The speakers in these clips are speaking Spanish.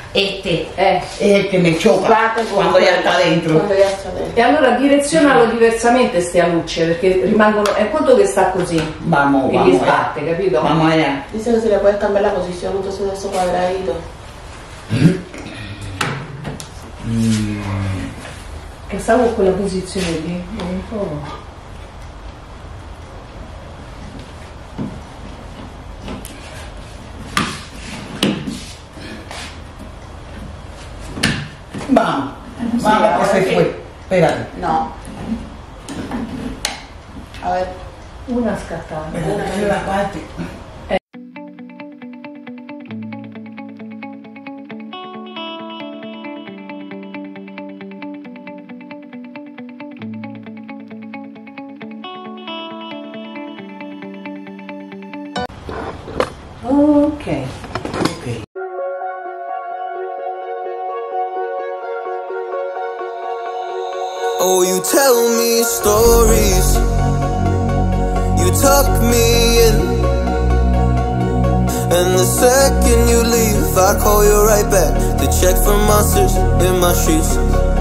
è il che mi choca quando ya sta dentro. E allora direzionalo diversamente ste luce, perché rimangono, è conto che sta così. Vamos, che vamos. gli sbatte, capito? Vamos allá. Dice que se le puede cambiar la posición entonces de esos cuadraditos. Che sta con quella posizione lì, un po'. Vamos, vamos, que se fue. Espérate. No. A ver. Una scattata. Espérate, la parte. Ok. Oh, you tell me stories, you tuck me in, and the second you leave, I call you right back to check for monsters in my streets.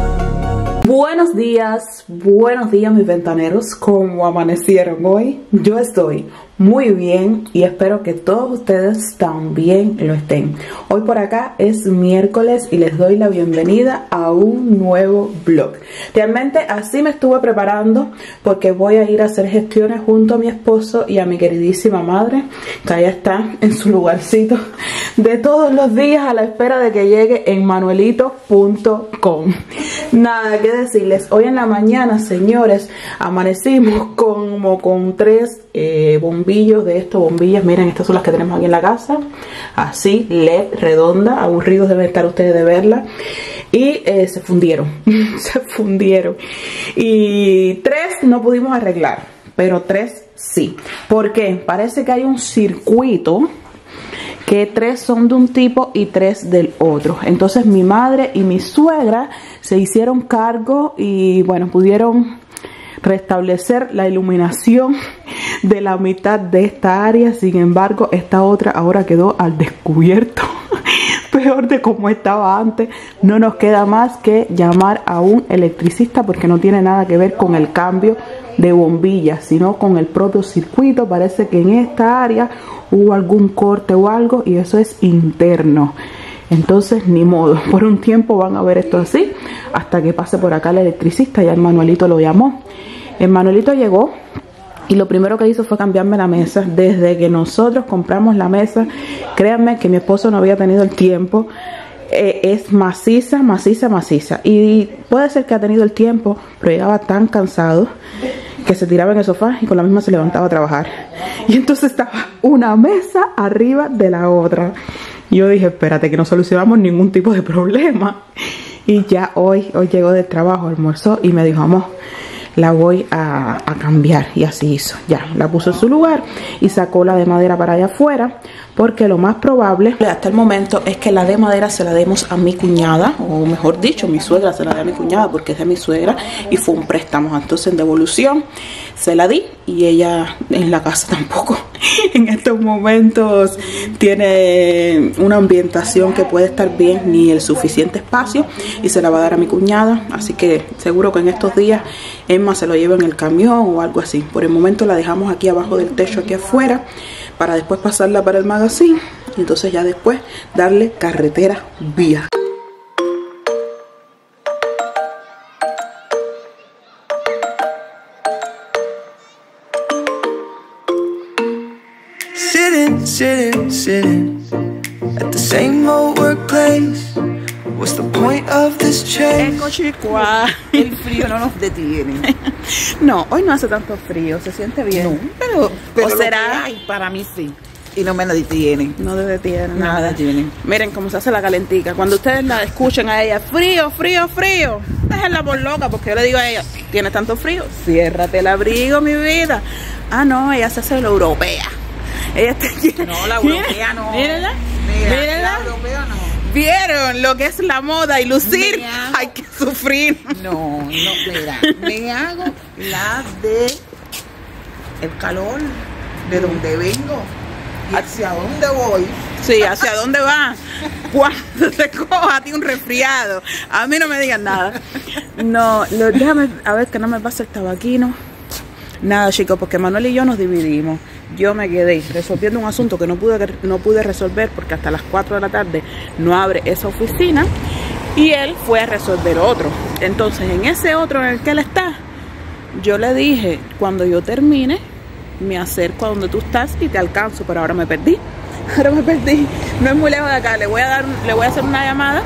Buenos días mis ventaneros, ¿cómo amanecieron hoy? Yo estoy muy bien y espero que todos ustedes también lo estén. Hoy por acá es miércoles y les doy la bienvenida a un nuevo vlog. Realmente así me estuve preparando porque voy a ir a hacer gestiones junto a mi esposo y a mi queridísima madre, que allá está en su lugarcito de todos los días a la espera de que llegue en manuelito.com. Nada que decirles, hoy en la mañana, señores, amanecimos como con 3 bombillos de estos, bombillas, miren, estas son las que tenemos aquí en la casa, así, LED, redonda, aburridos deben estar ustedes de verla, y se fundieron, se fundieron, y 3 no pudimos arreglar, pero 3 sí. ¿Por qué? Parece que hay un circuito que 3 son de un tipo y 3 del otro. Entonces mi madre y mi suegra se hicieron cargo y bueno, pudieron restablecer la iluminación de la mitad de esta área. Sin embargo, esta otra ahora quedó al descubierto, peor de como estaba antes. No nos queda más que llamar a un electricista porque no tiene nada que ver con el cambio de bombillas, sino con el propio circuito. Parece que en esta área hubo algún corte o algo y eso es interno. Entonces ni modo, por un tiempo van a ver esto así hasta que pase por acá el electricista. Ya el Manuelito lo llamó. El Manuelito llegó y lo primero que hizo fue cambiarme la mesa. Desde que nosotros compramos la mesa, créanme que mi esposo no había tenido el tiempo. Es maciza, maciza, maciza. Y puede ser que ha tenido el tiempo, pero llegaba tan cansado que se tiraba en el sofá y con la misma se levantaba a trabajar. Y entonces estaba una mesa arriba de la otra. Yo dije, espérate, que no solucionamos ningún tipo de problema. Y ya hoy llegó del trabajo, almorzó y me dijo, amor, la voy a cambiar. Y así hizo, ya, la puso en su lugar y sacó la de madera para allá afuera, porque lo más probable hasta el momento es que la de madera se la demos a mi cuñada, o mejor dicho, mi suegra se la dé a mi cuñada porque es de mi suegra y fue un préstamo. Entonces en devolución se la di y ella en la casa tampoco en estos momentos tiene una ambientación que puede estar bien ni el suficiente espacio, y se la va a dar a mi cuñada. Así que seguro que en estos días Emma se lo lleva en el camión o algo así. Por el momento la dejamos aquí abajo del techo, aquí afuera, para después pasarla para el magazine y entonces ya después darle carretera vía. Sitting at the same old workplace. What's the point of this change? Eccoci qua. El frío no nos detiene. No, hoy no hace tanto frío, se siente bien. No, pero ¿o será? Ay, para mí sí. Y no me lo detiene. No te detiene Nada detiene. Miren cómo se hace la calentica. Cuando ustedes la escuchen a ella, frío, frío, frío, déjenla por loca, porque yo le digo a ella, ¿tienes tanto frío? Ciérrate el abrigo, mi vida. Ah, no, ella se hace la europea. Ella te... No, la europea no. Mírenla. Mira, la europea no. ¿Vieron lo que es la moda y lucir? Hay que sufrir. No, mira, me hago la de el calor de donde vengo y hacia dónde voy. Sí, ¿hacia dónde va? Cuando te coja a ti un resfriado. A mí no me digan nada. No, déjame a ver que no me pase el tabaquino. Nada, chicos, porque Manuel y yo nos dividimos. Yo me quedé resolviendo un asunto que no pude resolver porque hasta las 4 de la tarde no abre esa oficina. Y él fue a resolver otro. Entonces, en ese otro en el que él está, yo le dije, cuando yo termine, me acerco a donde tú estás y te alcanzo, pero ahora me perdí. Ahora me perdí. No es muy lejos de acá. Le voy a hacer una llamada.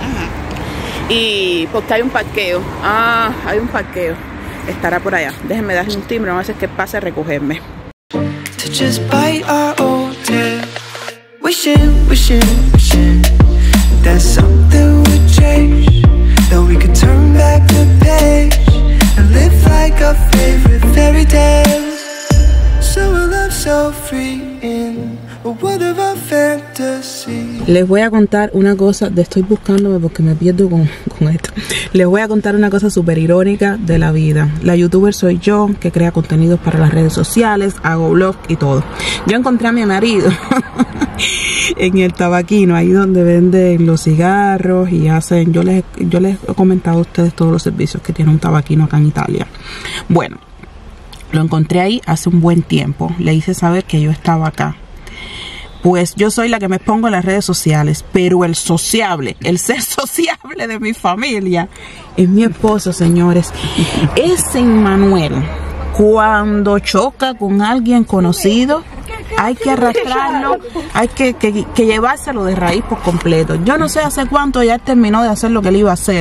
Y porque hay un parqueo. Ah, hay un parqueo. Estará por allá. Déjenme darle un timbre, no a veces que pase a recogerme. To just bite our old tail, wishing, wishing, wishing that something would change, that we could turn back the page and live like our favorite fairy tales. So a love so free in a world of our fantasy. Les voy a contar una cosa, estoy buscándome porque me pierdo con esto. Les voy a contar una cosa súper irónica de la vida. La youtuber soy yo, que crea contenidos para las redes sociales, hago vlog y todo. Yo encontré a mi marido en el tabaquino, ahí donde venden los cigarros y hacen, yo les he comentado a ustedes todos los servicios que tiene un tabaquino acá en Italia. Bueno, lo encontré ahí hace un buen tiempo. Le hice saber que yo estaba acá. Pues yo soy la que me pongo en las redes sociales, pero el sociable, el ser sociable de mi familia es mi esposo, señores. Ese Manuel, cuando choca con alguien conocido, hay que arrastrarlo, hay que llevárselo de raíz por completo. Yo no sé hace cuánto ya terminó de hacer lo que él iba a hacer.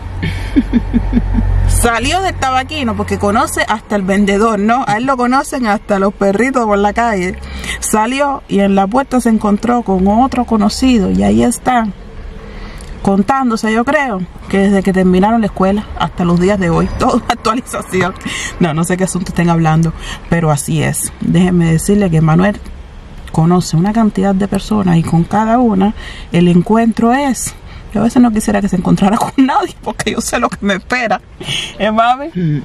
Salió del tabaquino porque conoce hasta el vendedor, ¿no? A él lo conocen hasta los perritos por la calle. Salió y en la puerta se encontró con otro conocido y ahí está, contándose, yo creo, que desde que terminaron la escuela hasta los días de hoy, toda actualización. No sé qué asunto estén hablando, pero así es. Déjenme decirle que Manuel conoce una cantidad de personas y con cada una el encuentro es... Yo a veces no quisiera que se encontrara con nadie porque yo sé lo que me espera. Mami?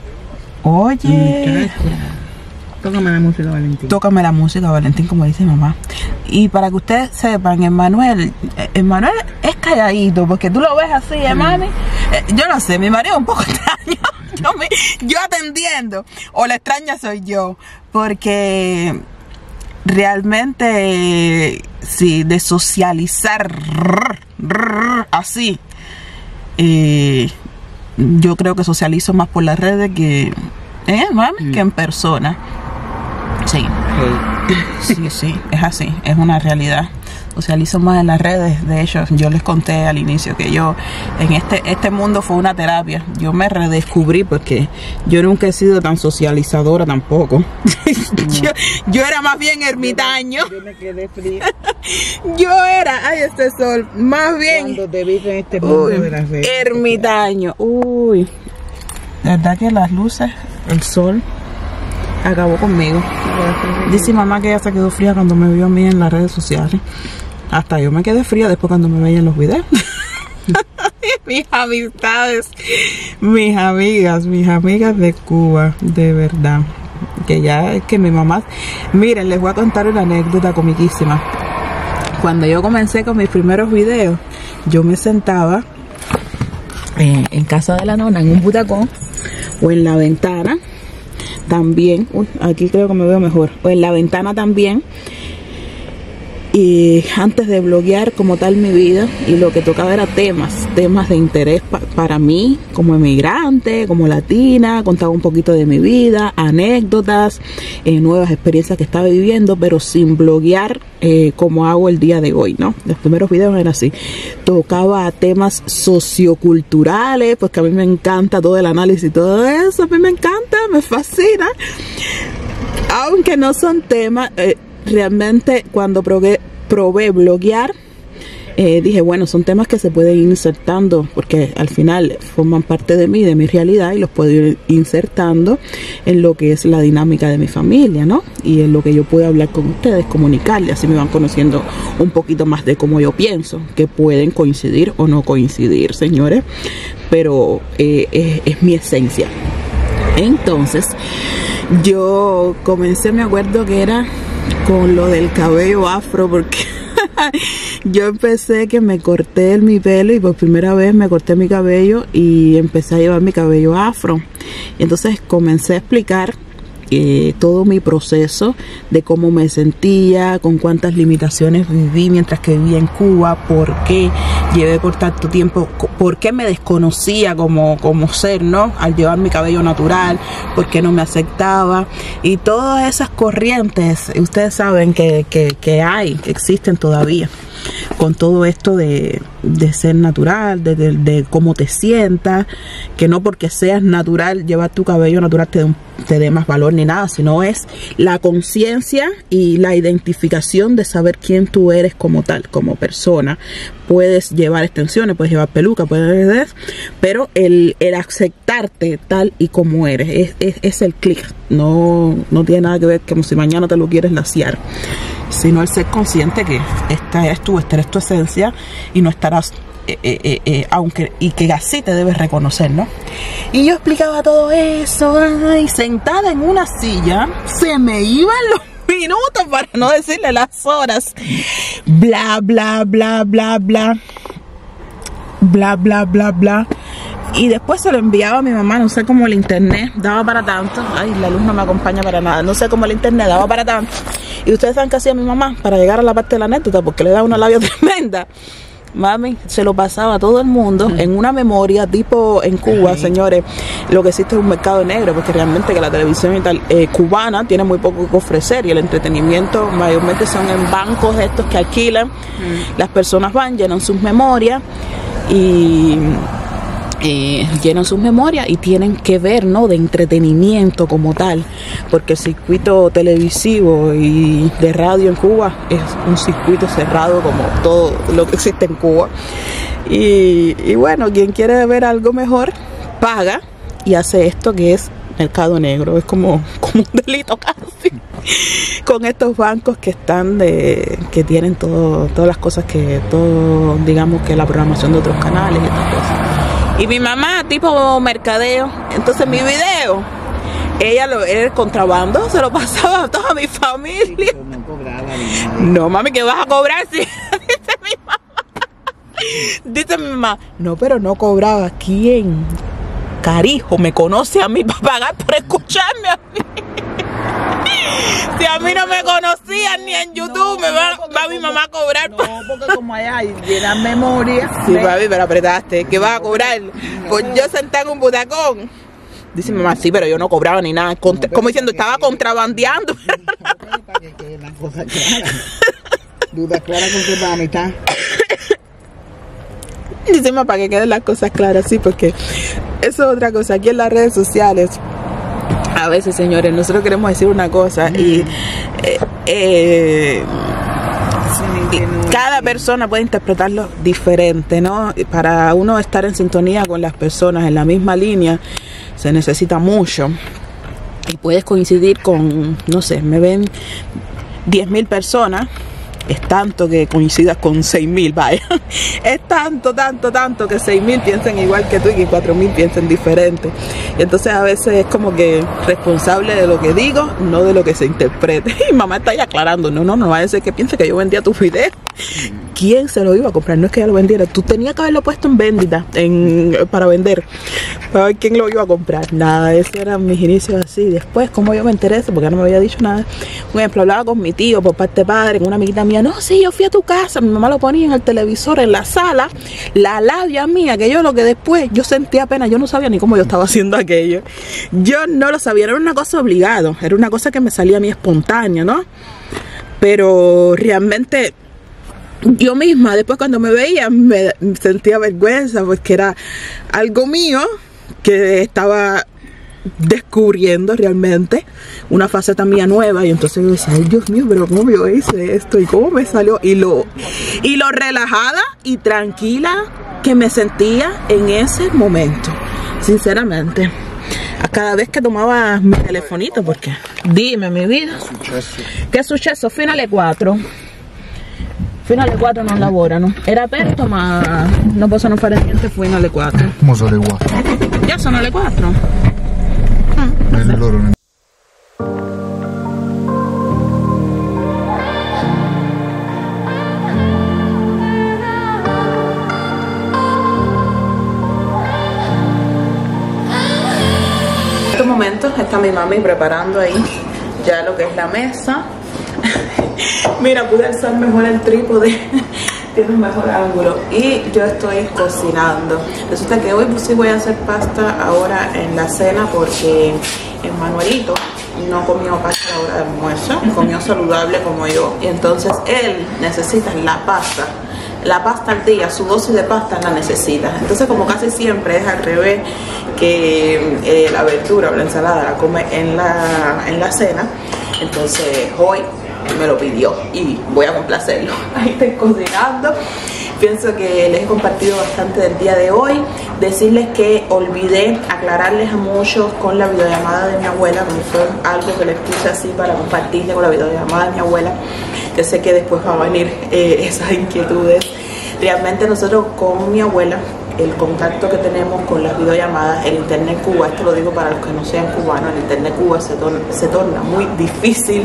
Oye. Tócame la música, Valentín. Tócame la música, Valentín, como dice mamá. Y para que ustedes sepan, Emmanuel es calladito porque tú lo ves así, mami. Yo no sé, mi marido es un poco extraño. Yo atendiendo. O la extraña soy yo. Porque... realmente sí, de socializar así, yo creo que socializo más por las redes que mami, que en persona. Sí, es así, es una realidad. Socializo más en las redes. De hecho, yo les conté al inicio que yo en este mundo fue una terapia. Yo me redescubrí porque yo nunca he sido tan socializadora tampoco. yo era más bien ermitaño. Yo me quedé fría. Yo era, ay, este sol, más bien cuando te vi en este mundo de las redes. Ermitaño. Uy, la verdad que las luces, el sol acabó conmigo. Dice mamá que ella se quedó fría cuando me vio a mí en las redes sociales. Hasta yo me quedé fría después cuando me veía en los videos. Mis amistades, mis amigas de Cuba, de verdad. Que ya es que mi mamá... Miren, les voy a contar una anécdota comiquísima. Cuando yo comencé con mis primeros videos, yo me sentaba en casa de la nona, en un butacón, o en la ventana también. Uy, aquí creo que me veo mejor. O en la ventana también. Y antes de bloguear como tal mi vida, y lo que tocaba era temas de interés para mí como emigrante, como latina. Contaba un poquito de mi vida, anécdotas, nuevas experiencias que estaba viviendo, pero sin bloguear como hago el día de hoy, ¿no? Los primeros videos eran así. Tocaba temas socioculturales, pues que a mí me encanta todo el análisis y todo eso. A mí me encanta, me fascina. Aunque no son temas... realmente cuando probé bloguear, dije, bueno, son temas que se pueden ir insertando porque al final forman parte de mí, de mi realidad, y los puedo ir insertando en lo que es la dinámica de mi familia, ¿no? Y en lo que yo puedo hablar con ustedes, comunicarles, así me van conociendo un poquito más de cómo yo pienso, que pueden coincidir o no coincidir, señores, pero es mi esencia. Entonces, yo comencé, me acuerdo que era con lo del cabello afro, porque Yo empecé que me corté mi pelo y por primera vez me corté mi cabello y empecé a llevar mi cabello afro. Y entonces comencé a explicar todo mi proceso de cómo me sentía, con cuántas limitaciones viví mientras que vivía en Cuba, por qué llevé por tanto tiempo, por qué me desconocía como ser, ¿no? Al llevar mi cabello natural, por qué no me aceptaba, y todas esas corrientes, ustedes saben que existen todavía, con todo esto de ser natural, de cómo te sientas, que no porque seas natural, llevar tu cabello natural te dé más valor ni nada, sino es la conciencia y la identificación de saber quién tú eres como tal, como persona. Puedes llevar extensiones, puedes llevar peluca, pero el aceptarte tal y como eres, es el clic. No tiene nada que ver como si mañana te lo quieres laciar, sino el ser consciente que esta eres tu esencia y no estarás y que así te debes reconocer, ¿no? Y yo explicaba todo eso, y sentada en una silla, se me iban los minutos, para no decirle las horas, bla bla bla bla bla bla bla bla bla. Y después se lo enviaba a mi mamá, no sé cómo el internet daba para tanto. Ay, la luz no me acompaña para nada. No sé cómo el internet daba para tanto. Y ustedes saben qué hacía mi mamá para llegar a la parte de la anécdota, porque le da una labia tremenda. Mami, se lo pasaba a todo el mundo en una memoria, tipo en Cuba, señores, lo que existe es un mercado negro, porque realmente que la televisión y tal cubana tiene muy poco que ofrecer, y el entretenimiento mayormente son en bancos estos que alquilan. Las personas van, llenan sus memorias y llenan sus memorias y tienen que ver, ¿no?, de entretenimiento como tal, porque el circuito televisivo y de radio en Cuba es un circuito cerrado como todo lo que existe en Cuba. Y bueno, quien quiere ver algo mejor paga y hace esto que es mercado negro. Es como un delito casi, con estos bancos que están que tienen todas las cosas digamos que la programación de otros canales y estas cosas. Y mi mamá, tipo mercadeo, entonces mi video, el contrabando se lo pasaba a toda mi familia. No cobraba no, mami, ¿qué vas a cobrar? Sí, dice mi mamá. Dice mi mamá, no, pero no cobraba. ¿Quién? Carijo, me conoce a mí para pagar por escucharme a mí. Si a mí no me conocían ni en YouTube, va mi mamá a cobrar. No, porque como allá llenan memoria. Sí, papi, pero apretaste. ¿Qué vas a cobrar? Pues yo sentada en un butacón. Dice mi mamá, sí, pero yo no cobraba ni nada. Como diciendo, estaba contrabandeando. Para que queden las cosas claras. Dudas claras con que va a mitad. Dice mamá, para que queden las cosas claras, sí, porque eso es otra cosa. Aquí en las redes sociales, a veces, señores, nosotros queremos decir una cosa y cada persona puede interpretarlo diferente, ¿no? Para uno estar en sintonía con las personas en la misma línea se necesita mucho, y puedes coincidir con, no sé, me ven 10.000 personas. Es tanto que coincidas con 6.000, vaya. Es tanto que 6.000 piensen igual que tú y que 4.000 piensen diferente. Y entonces a veces es como que responsable de lo que digo, no de lo que se interprete. Y mamá está ahí aclarando, no va a ser que piense que yo vendía tus videos. ¿Quién se lo iba a comprar? No es que ella lo vendiera. Tú tenías que haberlo puesto en vendita, para vender. Para ver quién lo iba a comprar. Nada, esos eran mis inicios así. Después, como yo me enteré eso, porque no me había dicho nada. Un ejemplo, hablaba con mi tío por parte de padre, con una amiguita mía. No, sí, yo fui a tu casa. Mi mamá lo ponía en el televisor, en la sala. La labia mía, que yo lo que después, yo sentía pena. Yo no sabía ni cómo yo estaba haciendo aquello. Yo no lo sabía. Era una cosa obligada. Era una cosa que me salía a mí espontánea, ¿no? Pero realmente yo misma, después cuando me veía, me sentía vergüenza, porque era algo mío que estaba descubriendo realmente, una faceta mía nueva. Y entonces yo decía, ay Dios mío, pero cómo yo hice esto y cómo me salió, y lo relajada y tranquila que me sentía en ese momento, sinceramente. A cada vez que tomaba mi telefonito, porque dime mi vida, che successo fino alle 4. Fino alle 4 non lavorano. Era aperto ma non possono fare niente fino alle 4. Mo sono le 4. Già sono le 4? Loro non... momento está mi mami preparando ahí ya lo que es la mesa. Mira, pude alzar mejor el trípode, tiene un mejor ángulo. Y yo estoy cocinando. Resulta que hoy pues sí voy a hacer pasta ahora en la cena, porque Manuelito no comió pasta a la hora de almuerzo, comió saludable como yo, y entonces él necesita la pasta al día, su dosis de pasta la necesita. Entonces, como casi siempre es al revés, que la verdura o la ensalada la come en la cena, entonces hoy me lo pidió y voy a complacerlo. Ahí estoy cocinando. Pienso que les he compartido bastante del día de hoy. Decirles que olvidé aclararles a muchos con la videollamada de mi abuela, porque fue algo que les puse así para compartirles con la videollamada de mi abuela, que sé que después van a venir esas inquietudes. Realmente nosotros con mi abuela, el contacto que tenemos con las videollamadas, el internet Cuba, esto lo digo para los que no sean cubanos, el internet Cuba se torna muy difícil.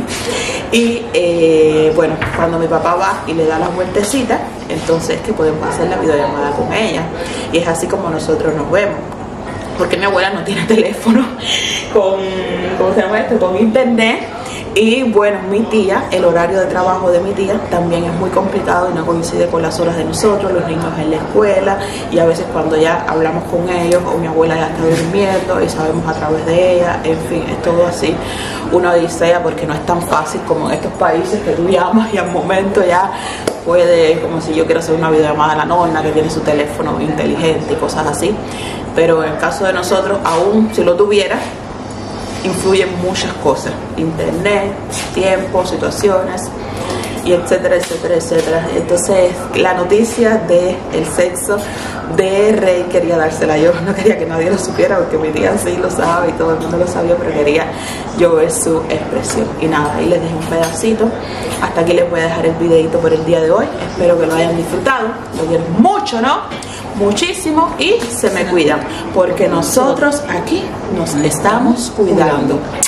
Y bueno, cuando mi papá va y le da las vueltecitas, entonces es que podemos hacer la videollamada con ella, y es así como nosotros nos vemos, porque mi abuela no tiene teléfono con, ¿cómo se llama esto?, con internet. Y bueno, mi tía, el horario de trabajo de mi tía también es muy complicado y no coincide con las horas de nosotros, los niños en la escuela, y a veces cuando ya hablamos con ellos o mi abuela ya está durmiendo y sabemos a través de ella, en fin, es todo así una odisea, porque no es tan fácil como en estos países que tú llamas y al momento ya puede, como si yo quiero hacer una videollamada a la nonna que tiene su teléfono inteligente y cosas así. Pero en el caso de nosotros, aún si lo tuviera, influyen muchas cosas: internet, tiempo, situaciones, y etcétera, etcétera, etcétera. Entonces, la noticia del sexo de Rey quería dársela yo, no quería que nadie lo supiera, porque mi tía sí lo sabe y todo el mundo lo sabía, pero quería yo ver su expresión. Y nada, ahí les dejé un pedacito. Hasta aquí les voy a dejar el videito por el día de hoy. Espero que lo hayan disfrutado. Lo quiero mucho, ¿no? Muchísimo, y se me cuidan, porque nosotros aquí nos estamos cuidando.